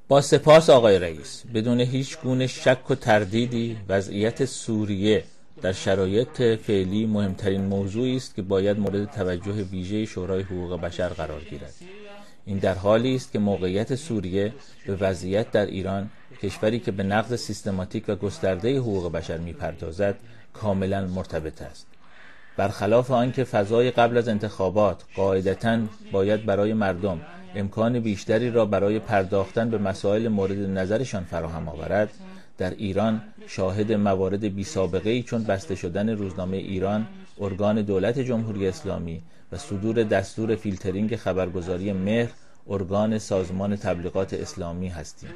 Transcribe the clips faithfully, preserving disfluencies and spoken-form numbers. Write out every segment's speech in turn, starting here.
با سپاس آقای رئیس. بدون هیچ گونه شک و تردیدی وضعیت سوریه در شرایط فعلی مهمترین موضوعی است که باید مورد توجه ویژه شورای حقوق بشر قرار گیرد. این در حالی است که موقعیت سوریه به وضعیت در ایران، کشوری که به نقض سیستماتیک و گسترده حقوق بشر می‌پردازد، کاملا مرتبط است. برخلاف آنکه فضای قبل از انتخابات قاعدتاً باید برای مردم امکان بیشتری را برای پرداختن به مسائل مورد نظرشان فراهم آورد، در ایران شاهد موارد بی سابقه ای چون بسته شدن روزنامه ایران، ارگان دولت جمهوری اسلامی، و صدور دستور فیلترینگ خبرگزاری مهر، ارگان سازمان تبلیغات اسلامی هستیم.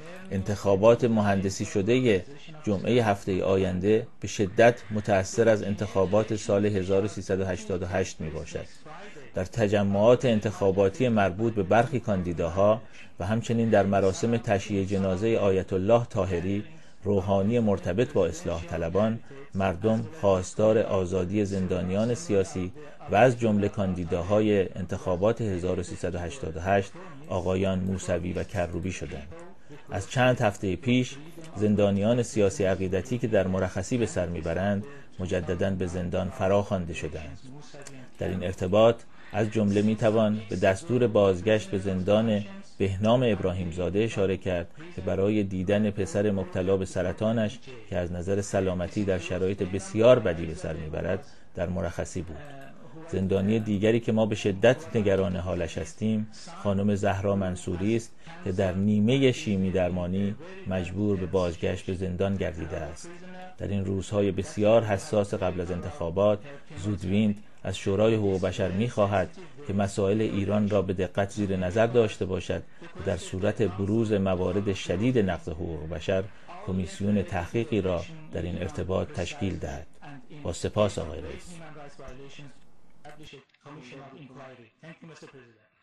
انتخابات مهندسی شده جمعه هفته آینده به شدت متأثر از انتخابات سال هزار و سیصد و هشتاد و هشت می باشد. در تجمعات انتخاباتی مربوط به برخی کاندیداها و همچنین در مراسم تشییع جنازه آیت الله طاهری، روحانی مرتبط با اصلاح طلبان، مردم خواستار آزادی زندانیان سیاسی و از جمله کاندیداهای انتخابات هزار و سیصد و هشتاد و هشت آقایان موسوی و کروبی شدند. از چند هفته پیش زندانیان سیاسی عقیدتی که در مرخصی به سر میبرند مجدداً به زندان فراخوانده شدند. در این ارتباط از جمله میتوان به دستور بازگشت به زندان بهنام ابراهیم زاده اشاره کرد که برای دیدن پسر مبتلا به سرطانش که از نظر سلامتی در شرایط بسیار بدی به سر میبرد در مرخصی بود. زندانی دیگری که ما به شدت نگران حالش هستیم خانم زهرا منصوری است که در نیمه شیمی درمانی مجبور به بازگشت به زندان گردیده است. در این روزهای بسیار حساس قبل از انتخابات، زودویند از شورای حقوق بشر می‌خواهد که مسائل ایران را به دقت زیر نظر داشته باشد و در صورت بروز موارد شدید نقض حقوق بشر کمیسیون تحقیقی را در این ارتباط تشکیل دهد. با سپاس آقای رئیس.